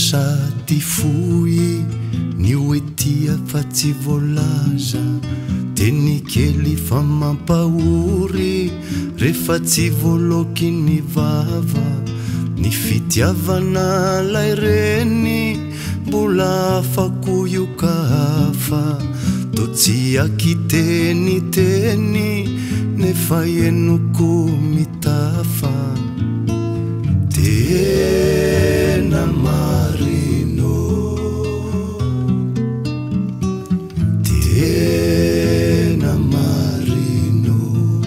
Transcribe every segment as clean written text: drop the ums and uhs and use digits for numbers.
sady fohy ny oetia fa tsy voalaza, teny kely fa mampahory rehefa tsy voaloky ny vava. Ny fitiavana lay reny mbola afako iokafa, to tsy akiteniteny nefa enoko mitafa. Tena marino, tena marino,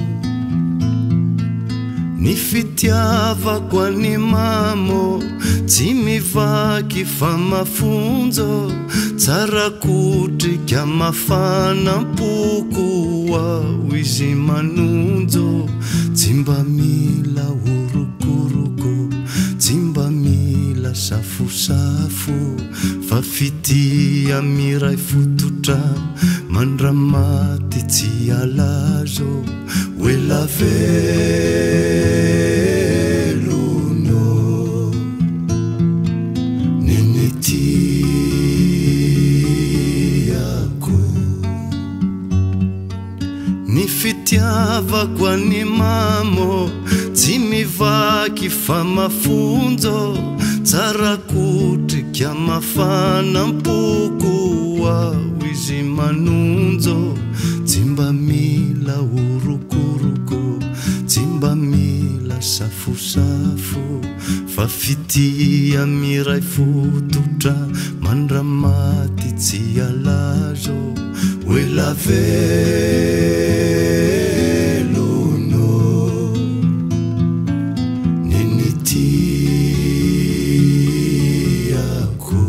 ny fitiavako any mamo tsy mivaky fa mafonjo, tsara kotrika mafanam-poko ao izy manonjo. Tsy mba mila orokoroko, tsy mba mila safosafo, fa fitia miray fototra mandramaty tsy alazo. Oela velono neny tiako, ny fitiavako any mamo tsy mivaky fa mafonjo, tsara kotrika mafanam-poko ao izy manonjo. Tsy mba mila orokoroko, tsy mba mila safosafo, fa fitia miray fototra mandramaty tsy alazo. Oela velono neny tiako,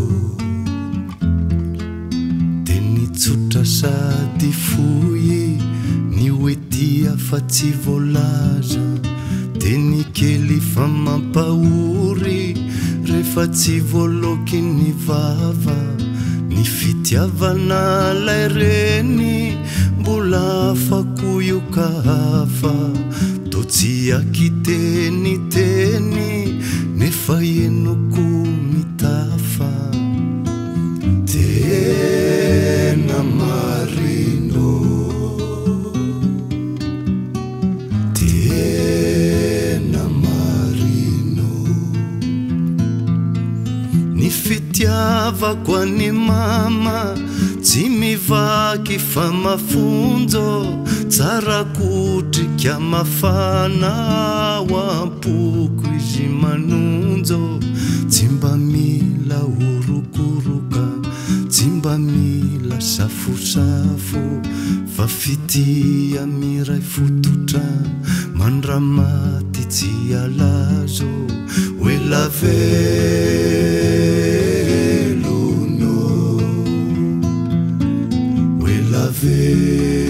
teny tsotra sady fohy ny oetia fa tsy voalaza, teny kely fa mampahory rehefa tsy voaloky ny vava. Ny fitiavana lay reny mbola afako iokafa, to tsy akiteniteny nefa enoko mitafa. Tena marino, tena marino, ny fitiavako any mama tsy mivaky fa mafonjo, tsara kotrika mafana ao am-poko izy manonjo. Tsy mba mila orokoroka, tsy mba mila safosafo, fa fitia miray fototra mandramaty tsy alazo. Oela velono, oela velono.